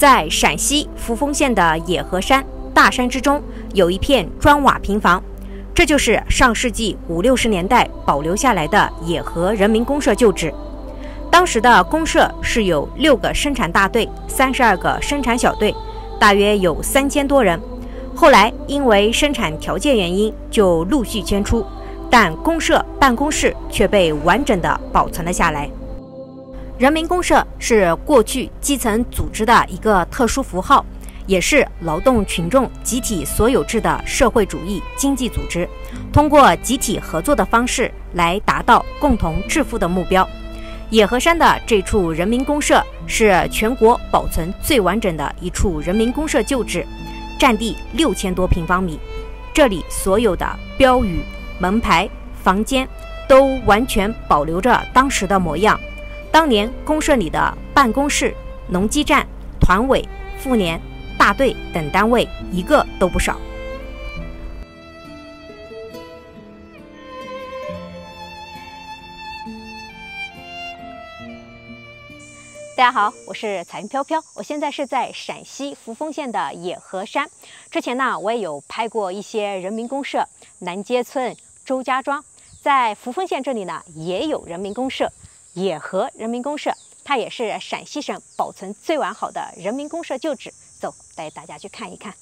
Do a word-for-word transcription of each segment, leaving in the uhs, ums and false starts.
在陕西扶风县的野河山大山之中，有一片砖瓦平房，这就是上世纪五六十年代保留下来的野河人民公社旧址。当时的公社是有六个生产大队，三十二个生产小队，大约有三千多人。后来因为生产条件原因，就陆续迁出，但公社办公室却被完整的保存了下来。人民公社是过去基层组织的一个特殊符号，也是劳动群众集体所有制的社会主义经济组织，通过集体合作的方式来达到共同致富的目标。野河山的这处人民公社是全国保存最完整的一处人民公社旧址，占地六千多平方米。这里所有的标语、门牌、房间都完全保留着当时的模样。当年公社里的办公室、农机站、团委、妇联、大队等单位一个都不少。大家好，我是彩云飘飘，我现在是在陕西扶风县的野河山。之前呢，我也有拍过一些人民公社，南街村、周家庄，在扶风县这里呢也有人民公社。野河人民公社，它也是陕西省保存最完好的人民公社旧址。走，带大家去看一看。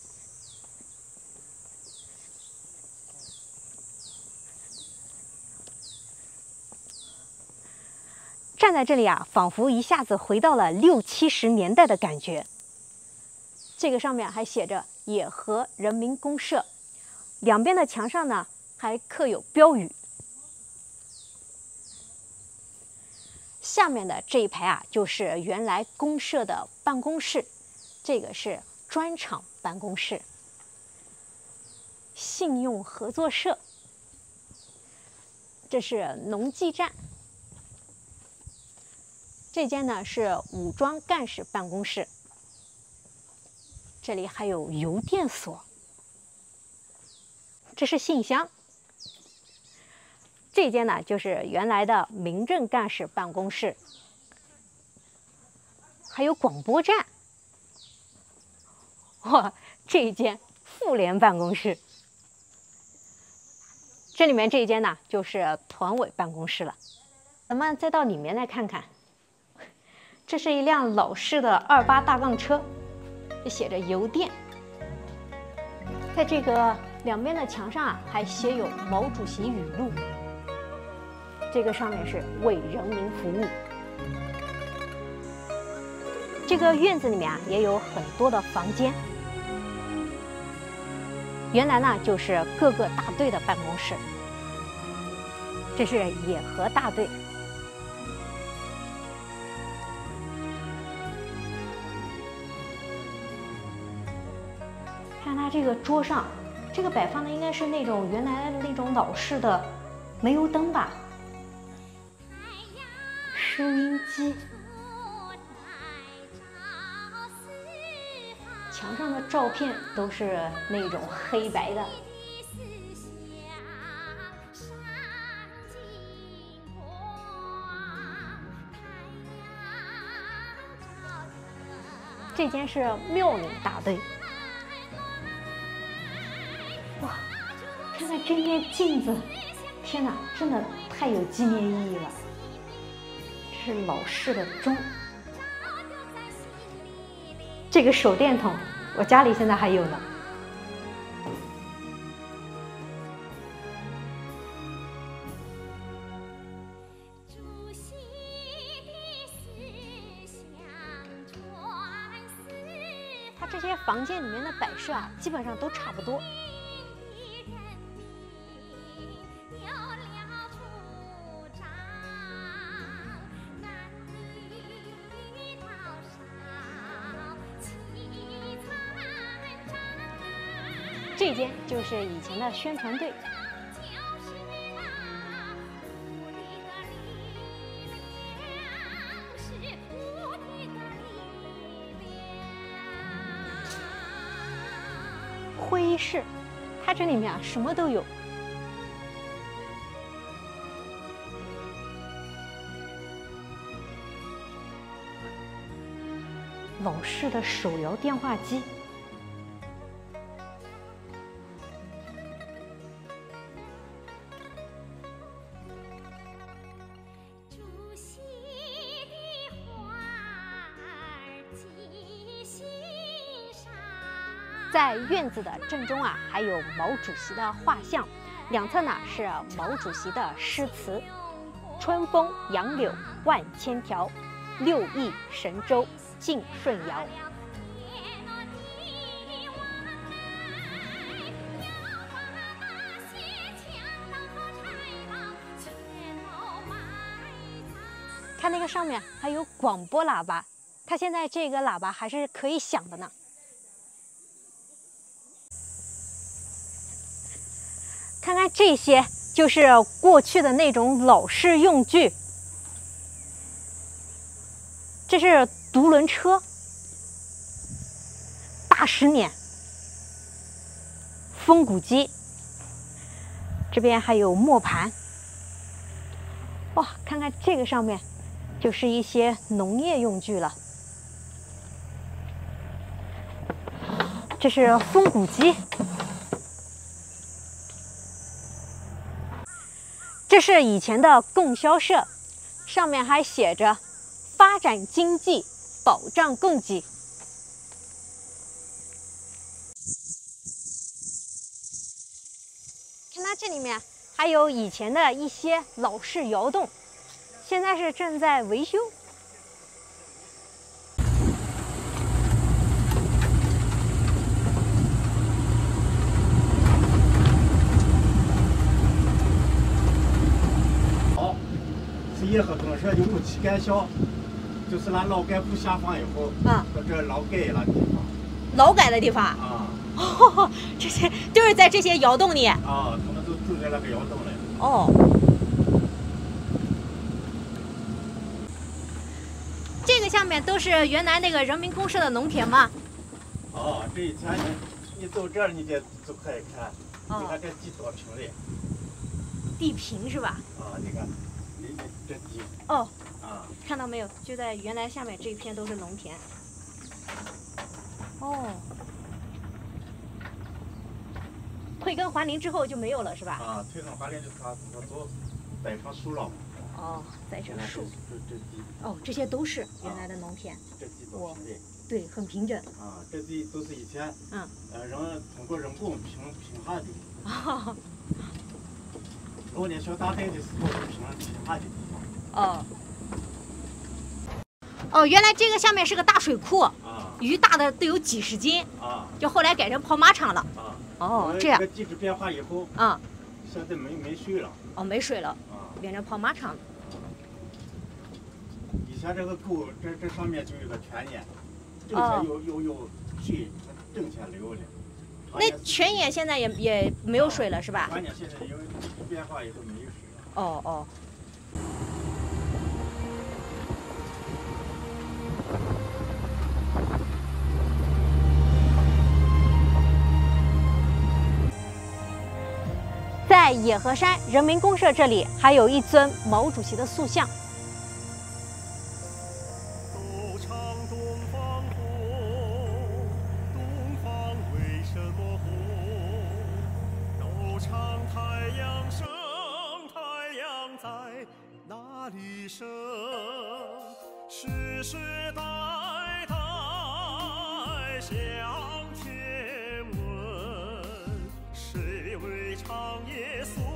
站在这里啊，仿佛一下子回到了六七十年代的感觉。这个上面还写着野河人民公社，两边的墙上呢还刻有标语。下面的这一排啊，就是原来公社的办公室，这个是专场办公室、信用合作社，这是农技站，这间呢是武装干事办公室，这里还有邮电所，这是信箱。这间呢，就是原来的民政干事办公室，还有广播站。哇，这一间妇联办公室。这里面这一间呢，就是团委办公室了。咱们再到里面来看看，这是一辆老式的二八大杠车，写着邮电。在这个两边的墙上啊，还写有毛主席语录。这个上面是为人民服务。这个院子里面啊，也有很多的房间。原来呢，就是各个大队的办公室。这是野河大队。看它这个桌上，这个摆放的应该是那种原来的那种老式的煤油灯吧。收音机，墙上的照片都是那种黑白的。这间是庙里大队。哇，看看这面镜子，天哪，真的太有纪念意义了。是老式的钟，这个手电筒我家里现在还有呢。它这些房间里面的摆设啊，基本上都差不多。这间就是以前的宣传队。会议室，它这里面啊什么都有。 老式的手摇电话机。在院子的正中啊，还有毛主席的画像，两侧呢是毛主席的诗词：“春风杨柳万千条，六艺神州尽舜尧。”看那个上面还有广播喇叭，它现在这个喇叭还是可以响的呢。看看这些，就是过去的那种老式用具。这是独轮车，八十年，风骨机。这边还有磨盘。哇，看看这个上面，就是一些农业用具了。这是风骨机。这是以前的供销社，上面还写着“发展经济，保障供给”。看它这里面还有以前的一些老式窑洞，现在是正在维修。 叶河公社的五期干校，就是那劳改部下放以后， 啊， 到这劳改了地方， 劳改的地方啊， 哦，这些都是在这些窑洞里啊，他们都住在那个窑洞里。 哦，这个下面都是原来那个人民公社的农田吗？ 哦，这以前你你走这儿你就就可以看， 哦、 你看这地多平的， 地平是吧？ 啊，你看。这地哦， 啊， 看到没有？就在原来下面这一片都是农田。哦，退耕还林之后就没有了是吧？ 啊，退耕还林就是他他都栽上树了。 哦，栽上树。 这这地。 哦，这些都是原来的农田。 啊、这地多平的。 对，很平整。 啊，这地都是以前嗯呃人通过人工平平下的。 哦。 老年小大队的时候是平平下的地方。 哦，哦，原来这个下面是个大水库， 啊， 鱼大的都有几十斤， 啊， 就后来改成跑马场了， 啊， 哦，这样， 这个地质变化以后， 啊， 现在没没水了， 哦，没水了， 啊， 变成跑马场了。 以前这个沟，这这上面就有个泉眼，正前有有有水，正前流的。 那泉眼现在也也没有水了是吧？ 泉眼现在因为地质变化以后没有水了。 哦哦。在野河山人民公社这里，还有一尊毛主席的塑像。 都唱东方红，东方为什么红？都唱太阳升，太阳在哪里升？世世代代向天问，谁为长夜诉